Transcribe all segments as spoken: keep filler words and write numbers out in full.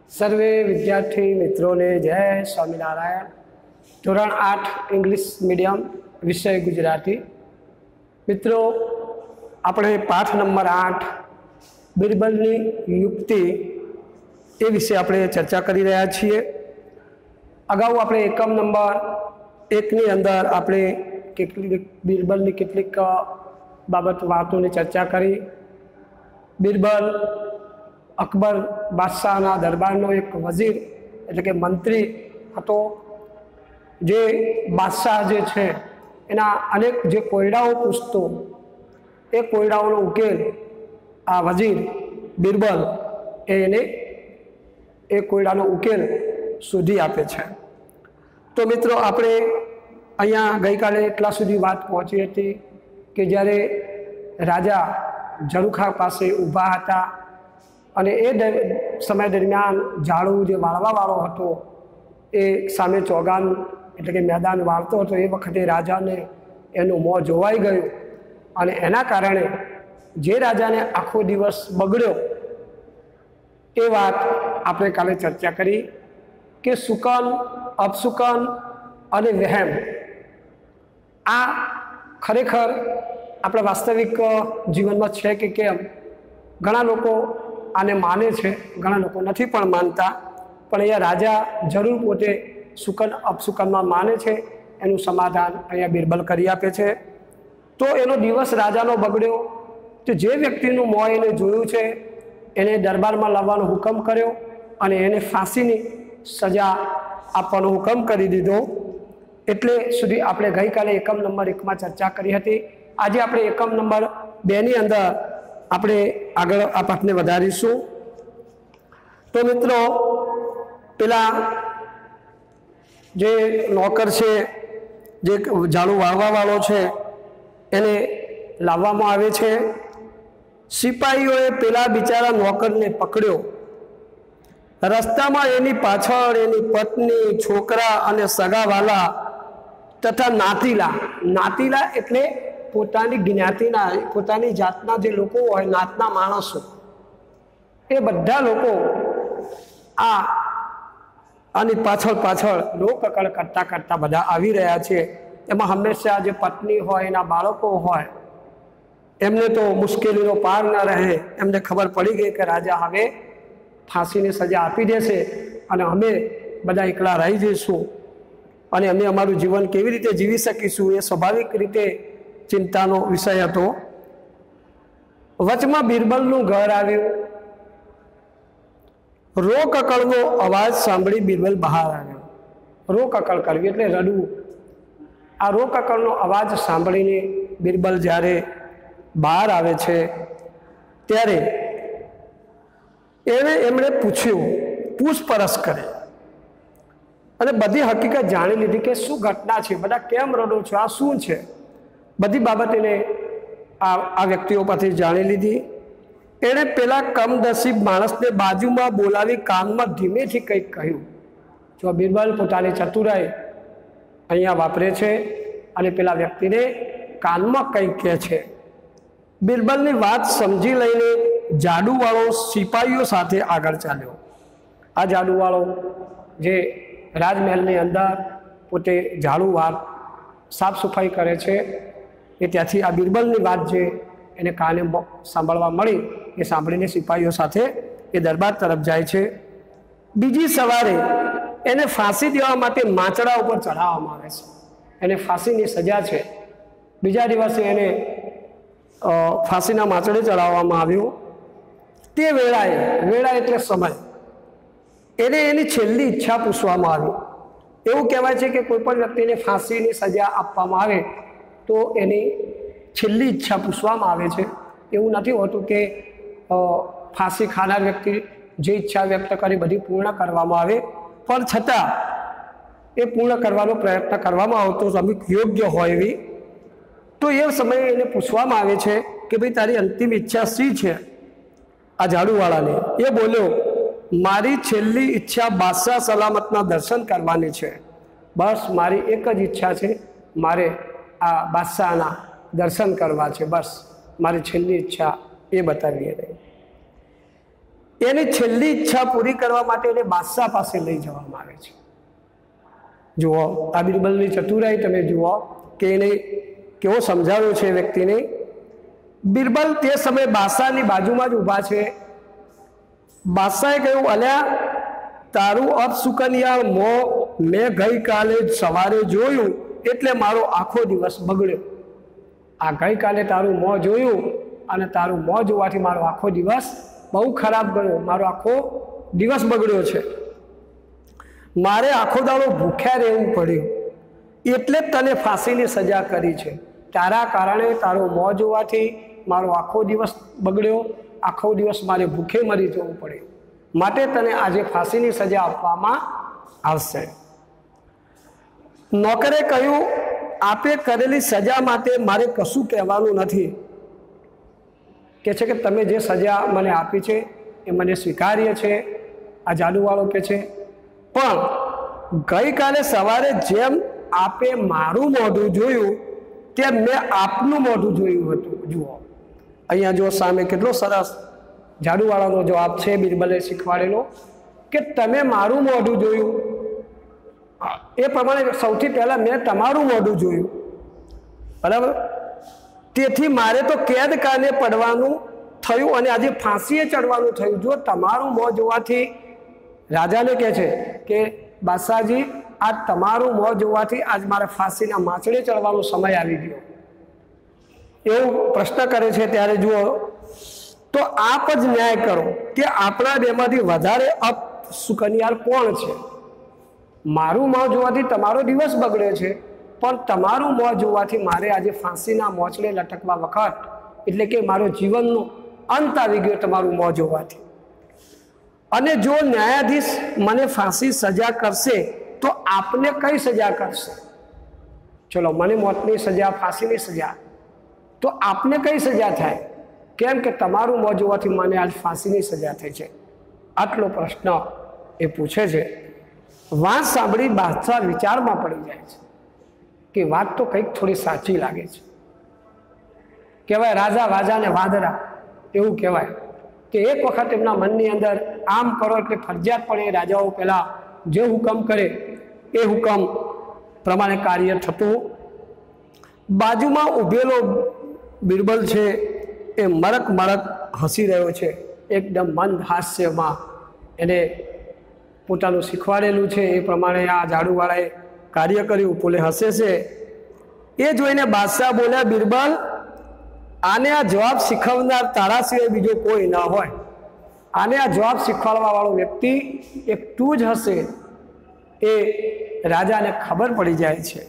सर्वे विद्यार्थी मित्रों ने जय स्वामीनारायण। धोरण आठ इंग्लिश मीडियम विषय गुजराती। मित्रों, આપણે પાઠ નંબર આઠ બિરબલની યુક્તિ એ વિશે આપણે ચર્ચા કરી રહ્યા છીએ। અગાઉ આપણે એકમ નંબર એકની અંદર આપણે કેટલીક બિરબલની કેટલીક બાબત વાતોની ચર્ચા કરી। બિરબલ અકબર બાદશાહના દરબારનો એક વઝીર એટલે કે મંત્રી હતો, જે બાદશાહ જે છે એના અનેક જે કોયડાઓ પૂછતો એ કોયડાઓનો ઉકેલ આ વઝીર બિરબલ એને એ કોયડાનો ઉકેલ શોધી આપે છે। તો મિત્રો, આપણે અહીંયા ગઈકાલે એટલા સુધી વાત પહોંચી હતી કે જ્યારે રાજા ઝરૂખા પાસે ઊભા હતા અને એ સમય દરમિયાન ઝાડુ જે વાળવાવાળો હતો એ સામે ચોગાન એટલે કે મેદાન વાળતો હતો। એ વખતે રાજાને એનું મોં જોવાઈ ગયું અને એના કારણે જે રાજાને આખો દિવસ બગડ્યો એ વાત આપણે કાલે ચર્ચા કરી કે શુકન, અપશુકન અને વહેમ આ ખરેખર આપણા વાસ્તવિક જીવનમાં છે કે કેમ। ઘણા લોકો આને માને છે, ઘણા લોકો નથી પણ માનતા, પણ અહીંયા રાજા જરૂર પોતે શુકન અપશુકનમાં માને છે। એનું સમાધાન અહીંયા બિરબલ કરી આપે છે। તો એનો દિવસ રાજાનો બગડ્યો તો જે વ્યક્તિનું મોં એને જોયું છે એને દરબારમાં લાવવાનો હુકમ કર્યો અને એને ફાંસીની સજા આપવાનો હુકમ કરી દીધો। એટલે સુધી આપણે ગઈકાલે એકમ નંબર એકમાં ચર્ચા કરી હતી। આજે આપણે એકમ નંબર બેની અંદર આપણે આગળ આ પાઠને વધારીશું। તો મિત્રો, પેલા જે નોકર છે, જે ઝાડુ વાળવાવાળો છે, એને લાવવામાં આવે છે। સિપાહીઓએ પેલા બિચારા નોકરને પકડ્યો। રસ્તામાં એની પાછળ એની પત્ની, છોકરા અને સગાવાલા તથા નાતીલા નાતીલા એટલે પોતાની જ્ઞાતિના, પોતાની જાતના જે લોકો હોય, નાતના માણસો, એ બધા લોકો આ આની પાછળ પાછળ લોકકળ કરતાં કરતાં બધા આવી રહ્યા છે। એમાં હંમેશા જે પત્ની હોય, એના બાળકો હોય, એમને તો મુશ્કેલીનો પાર ન રહે। એમને ખબર પડી ગઈ કે રાજા હવે ફાંસીની સજા આપી દેશે અને અમે બધા એકલા રહી જઈશું અને અમે અમારું જીવન કેવી રીતે જીવી શકીશું, એ સ્વાભાવિક રીતે ચિંતાનો વિષય હતો। વચમાં બિરબલનું ઘર આવ્યું। રો કકળનો અવાજ સાંભળી બિરબલ બહાર આવ્યો। રો કકળ કરવી એટલે રડવું। આ રો કકળનો અવાજ સાંભળીને બિરબલ જ્યારે બહાર આવે છે ત્યારે એને એમણે પૂછ્યું, પૂછપરછ કરે અને બધી હકીકત જાણી લીધી કે શું ઘટના છે, બધા કેમ રડો છો, આ શું છે, બધી બાબત એને આ આ વ્યક્તિઓ પાસેથી જાણી લીધી। એણે પેલા કમનસીબ માણસને બાજુમાં બોલાવી કાનમાં ધીમેથી કંઈક કહ્યું। જો બિરબલ પોતાની ચતુરાઈ અહીંયા વાપરે છે અને પેલા વ્યક્તિને કાનમાં કંઈક કહે છે। બિરબલની વાત સમજી લઈને જાદુવાળો સિપાહીઓ સાથે આગળ ચાલ્યો। આ જાદુવાળો જે રાજમહેલની અંદર પોતે ઝાડુ વાર સાફ સફાઈ કરે છે, એ ત્યાંથી આ બિરબલની વાત જે એને કાને સાંભળવા મળી એ સાંભળીને સિપાહીઓ સાથે એ દરબાર તરફ જાય છે। બીજી સવારે એને ફાંસી દેવા માટે માંચડા ઉપર ચઢાવવામાં આવે છે। એને ફાંસીની સજા છે। બીજા દિવસે એને ફાંસીના માંચડે ચડાવવામાં આવ્યો। તે વેળાએ, વેળા એટલે સમય, એને એની છેલ્લી ઈચ્છા પૂછવામાં આવી। એવું કહેવાય છે કે કોઈ પણ વ્યક્તિને ફાંસીની સજા આપવામાં આવે તો એની છેલ્લી ઈચ્છા પૂછવામાં આવે છે। એવું નથી હોતું કે ફાંસી ખાનાર વ્યક્તિ જે ઈચ્છા વ્યક્ત કરી બધી પૂર્ણ કરવામાં આવે, પણ છતાં એ પૂર્ણ કરવાનો પ્રયત્ન કરવામાં આવતો અમુક યોગ્ય હોય એવી। તો એ સમયે એને પૂછવામાં આવે છે કે ભાઈ, તારી અંતિમ ઈચ્છા શી છે? આ ઝાડુવાળાને એ બોલ્યો, મારી છેલ્લી ઈચ્છા બાદશાહ સલામતના દર્શન કરવાની છે। બસ મારી એક જ ઈચ્છા છે, મારે આ બાદશાહના દર્શન કરવા છે। બસ મારી છેલ્લી ઈચ્છા એ બતાવી રહી। એની છેલ્લી ઈચ્છા પૂરી કરવા માટે એને બાદશાહ પાસે લઈ જવામાં આવે છે। જુઓ આ બિરબલની ચતુરાઈ તમે જુઓ કે એને કેવો સમજાવ્યો છે વ્યક્તિને। બિરબલ તે સમયે બાદશાહની બાજુમાં જ ઊભા છે। બાદશાહે કહ્યું, અલ્યા તારું અપશુકનિયા મોં મેં ગઈકાલે સવારે જોયું એટલે મારો આખો દિવસ બગડ્યો। આ ગઈકાલે તારું મોં જોયું અને તારું મોં જોવાથી મારો આખો દિવસ બહુ ખરાબ ગયો, મારો આખો દિવસ બગડ્યો છે। મારે આખો દાડો ભૂખ્યા રહેવું પડ્યું એટલે જ તને ફાંસીની સજા કરી છે। તારા કારણે તારું મોં જોવાથી મારો આખો દિવસ બગડ્યો, આખો દિવસ મારે ભૂખે મરી જવું પડ્યું, માટે તને આજે ફાંસીની સજા આપવામાં આવશે। નોકરે કહ્યું, આપે કરેલી સજા માટે મારે કશું કહેવાનું નથી। કહે છે કે તમે જે સજા મને આપી છે એ મને સ્વીકાર્ય છે। આ જાદુવાળો કહે છે, પણ ગઈકાલે સવારે જેમ આપે મારું મોઢું જોયું તેમ મેં આપનું મોઢું જોયું હતું। જુઓ અહીંયા જો સામે કેટલો સરસ જાદુવાળાનો જવાબ છે બિરબલે શીખવાડેલો કે તમે મારું મોઢું જોયું, એ પ્રમાણે સૌથી પહેલાં મેં તમારું મોઢું જોયું, બરાબર। તેથી મારે તો કેદ કાને પડવાનું થયું અને આજે ફાંસીએ ચડવાનું થયું। જો તમારું મોં જોવાથી, રાજાને કહે છે કે બાદશાહજી આ તમારું મોં જોવાથી આજ મારે ફાંસીના માછડે ચડવાનો સમય આવી ગયો, એવું પ્રશ્ન કરે છે। ત્યારે જુઓ તો આપ જ ન્યાય કરો કે આપણા બેમાંથી વધારે અપશુકનિયાર કોણ છે? મારું મોં જોવાથી તમારો દિવસ બગડ્યો છે, પણ તમારું મોં જોવાથી મારે આજે ફાંસીના મોચડે લટકવા વખત, એટલે કે મારો જીવનનો અંત આવી ગયો તમારું મોં જોવાથી। અને જો ન્યાયાધીશ મને ફાંસી સજા કરશે તો આપને કઈ સજા કરશે? ચલો મને મોતની સજા, ફાંસીની સજા, તો આપને કઈ સજા થાય? કેમ કે તમારું મોં જોવાથી મને આજ ફાંસીની સજા થઈ છે। આટલો પ્રશ્ન એ પૂછે છે। વાત સાંભળી બાદશાહ વિચારમાં પડી જાય છે કે વાત તો કંઈક થોડી સાચી લાગે છે। કહેવાય રાજા વાજાને વાદરા, એવું કહેવાય કે એક વખત એમના મનની અંદર આમ કરો એટલે ફરજિયાત પડે રાજાઓ પહેલાં જે હુકમ કરે એ હુકમ પ્રમાણે કાર્ય થતું। બાજુમાં ઊભેલો બિરબલ છે એ મરક મરક હસી રહ્યો છે, એકદમ મંદ હાસ્યમાં એને પોતાનું શીખવાડેલું છે એ પ્રમાણે આ જાદુવાળાએ કાર્ય કર્યું, પોલે હસે છે। એ જોઈને બાદશાહ બોલ્યા, બિરબલ આને આ જવાબ શીખવનાર તારા સિવાય બીજો કોઈ ના હોય। આને આ જવાબ શીખવાડવા વાળો વ્યક્તિ એક તું જ હશે। એ રાજાને ખબર પડી જાય છે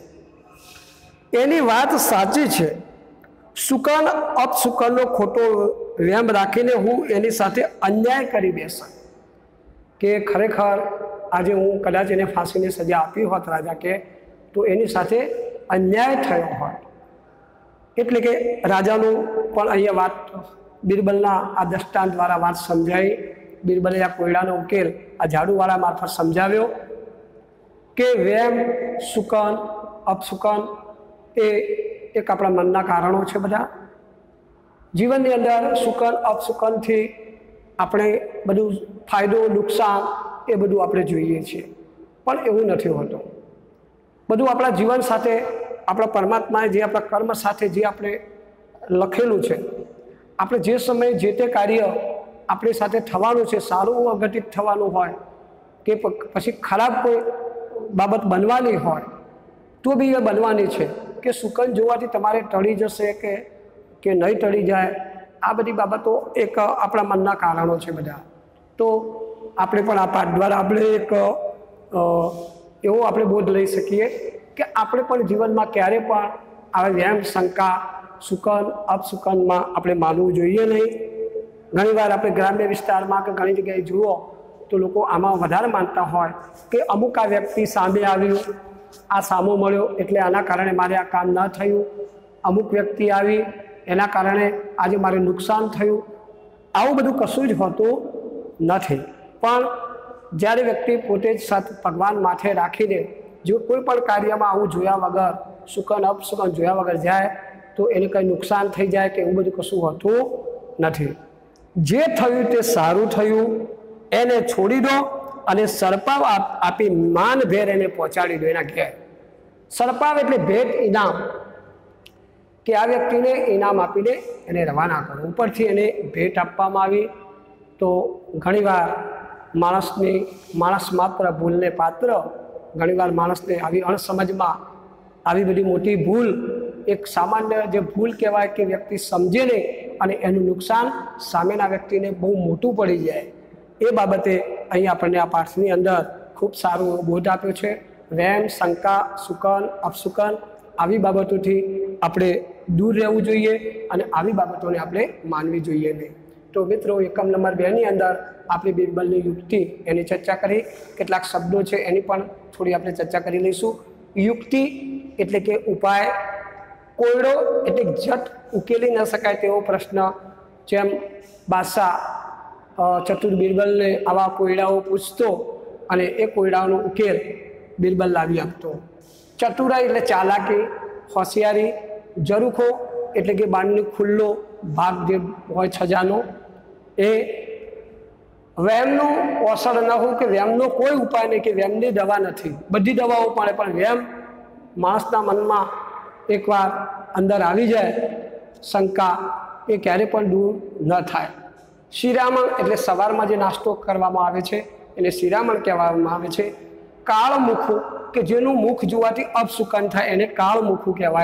એની વાત સાચી છે। શુકન અપશુકનનો ખોટો વેમ રાખીને હું એની સાથે અન્યાય કરી બેસા કે ખરેખર આજે હું કદાચ એને ફાંસીની સજા આપી હોત રાજા કે તો એની સાથે અન્યાય થયો હોત। એટલે કે રાજાનું પણ અહીંયા વાત બિરબલના આ દ્રષ્ટાંત દ્વારા વાત સમજાઈ। બિરબલે આ કોયડાનો ઉકેલ આ જાદુવાળા મારફત સમજાવ્યો કે વેમ, શુકન, અપશુકન એ એક આપણા મનના કારણો છે। બધા જીવનની અંદર શુકન અપશુકનથી આપણે બધું ફાયદો નુકસાન એ બધું આપણે જોઈએ છીએ, પણ એવું નથી હોતું। બધું આપણા જીવન સાથે, આપણા પરમાત્માએ જે આપણા કર્મ સાથે જે આપણે લખેલું છે, આપણે જે સમયે જે તે કાર્ય આપણી સાથે થવાનું છે, સારું અઘટિત થવાનું હોય કે પછી ખરાબ કોઈ બાબત બનવાની હોય તો બી એ બનવાની છે। કે શુકન જોવાથી તમારે ટળી જશે કે કે નહીં ટળી જાય, આ બધી બાબતો એક આપણા મનના કારણો છે બધા। તો આપણે પણ આ પાઠ દ્વારા આપણે એક એવો આપણે બોધ લઈ શકીએ કે આપણે પણ જીવનમાં ક્યારે પણ આવા વેમ, શંકા, શુકન અપશુકનમાં આપણે માનવું જોઈએ નહીં। ઘણીવાર આપણે ગ્રામ્ય વિસ્તારમાં કે ઘણી જગ્યાએ જુઓ તો લોકો આમાં વધારે માનતા હોય કે અમુક આ વ્યક્તિ સામે આવ્યું, આ સામો મળ્યો એટલે આના કારણે મારે આ કામ ન થયું, અમુક વ્યક્તિ આવી એના કારણે આજે મારે નુકસાન થયું। આવું બધું કશું જ હોતું નથી। પણ જ્યારે વ્યક્તિ પોતે જ સત ભગવાન માથે રાખીને જો કોઈ પણ કાર્યમાં આવું જોયા વગર, શુકન અપશુકન જોયા વગર જાય તો એને કંઈ નુકસાન થઈ જાય કે એવું બધું કશું હોતું નથી। જે થયું તે સારું થયું એને છોડી દો અને સરપાવ આપી માન ભેર એને પહોંચાડી દો એના ઘેર. સરપાવ એટલે ભેટ, ઇનામ, કે આ વ્યક્તિને ઇનામ આપીને એને રવાના કરો. ઉપરથી એને ભેટ આપવામાં આવી તો ઘણીવાર માણસની માણસ માત્ર ભૂલને પાત્ર, ઘણીવાર માણસને આવી અણસમજમાં આવી બધી મોટી ભૂલ, એક સામાન્ય જે ભૂલ કહેવાય કે વ્યક્તિ સમજે નહીં અને એનું નુકસાન સામેના વ્યક્તિને બહુ મોટું પડી જાય. એ બાબતે અહીં આપણને આ પાઠની અંદર ખૂબ સારો બોધ આપ્યો છે. વહેમ, શંકા, શુકન, અપશુકન આવી બાબતોથી આપણે દૂર રહેવું જોઈએ અને આવી બાબતોને આપણે માનવી જોઈએ નહીં. તો મિત્રો, એકમ નંબર બેની અંદર આપણે બિરબલની યુક્તિ એની ચર્ચા કરી. કેટલાક શબ્દો છે એની પણ થોડી આપણે ચર્ચા કરી લઈશું. યુક્તિ એટલે કે ઉપાય, કોયડો એટલે ઝટ ઉકેલી ન શકાય તેવો પ્રશ્ન, જેમ બાદશાહ ચતુર બિરબલને આવા કોયડાઓ પૂછતો અને એ કોયડાઓનો ઉકેલ બિરબલ લાવી આપતો. ચતુરાઈ એટલે ચાલાકી, હોશિયારી. ઝરૂખો એટલે કે બાણનો ખુલ્લો ભાગ જે હોય છજાનો એ. વહેમનું ઓસડ ન હોવું કે વહેમનો કોઈ ઉપાય નહીં, કે વહેમની દવા નથી. બધી દવાઓ પડે પણ વહેમ માણસના મનમાં એકવાર અંદર આવી જાય, શંકા, એ ક્યારે પણ દૂર ન થાય. શિરામણ એટલે સવારમાં જે નાસ્તો કરવામાં આવે છે એને શિરામણ કહેવામાં આવે છે. કાળ મુખું કે જેનું મુખ જોવાથી અપશુકન થાય એને કાળ મુખું કહેવાય.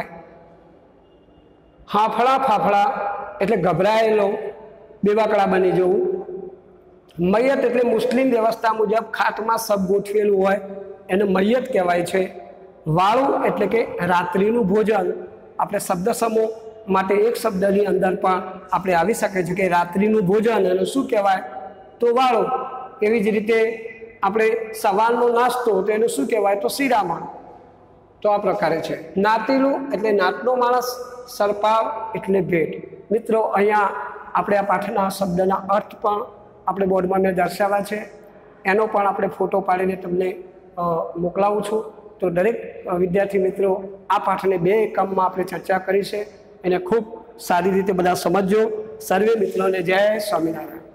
હાંફળા ફાફડા એટલે ગભરાયેલો, બેવાકડા બની જવું. મૈયત એટલે મુસ્લિમ વ્યવસ્થા મુજબ ખાટમાં સબ ગોઠવેલું હોય એને મૈયત કહેવાય છે. વાળું એટલે કે રાત્રિનું ભોજન. આપણે શબ્દ સમૂહ માટે એક શબ્દની અંદર પણ આપણે આવી શકે છે કે રાત્રિનું ભોજન એનું શું કહેવાય? તો વાળું. એવી જ રીતે આપણે સવારનો નાસ્તો તો એનું શું કહેવાય? તો શિરામણ. તો આ પ્રકારે છે. નાતીલું એટલે નાતનો માણસ, સરપાવ એટલે ભેટ. મિત્રો, અહીંયા આપણે આ પાઠના શબ્દના અર્થ પણ આપણે બોર્ડમાં મેં દર્શાવ્યા છે. એનો પણ આપણે ફોટો પાડીને તમને મોકલાવું છું. તો દરેક વિદ્યાર્થી મિત્રો આ પાઠને બે એકમમાં આપણે ચર્ચા કરી છે, એને ખૂબ સારી રીતે બધા સમજજો. સર્વે મિત્રોને જય સ્વામિનારાયણ.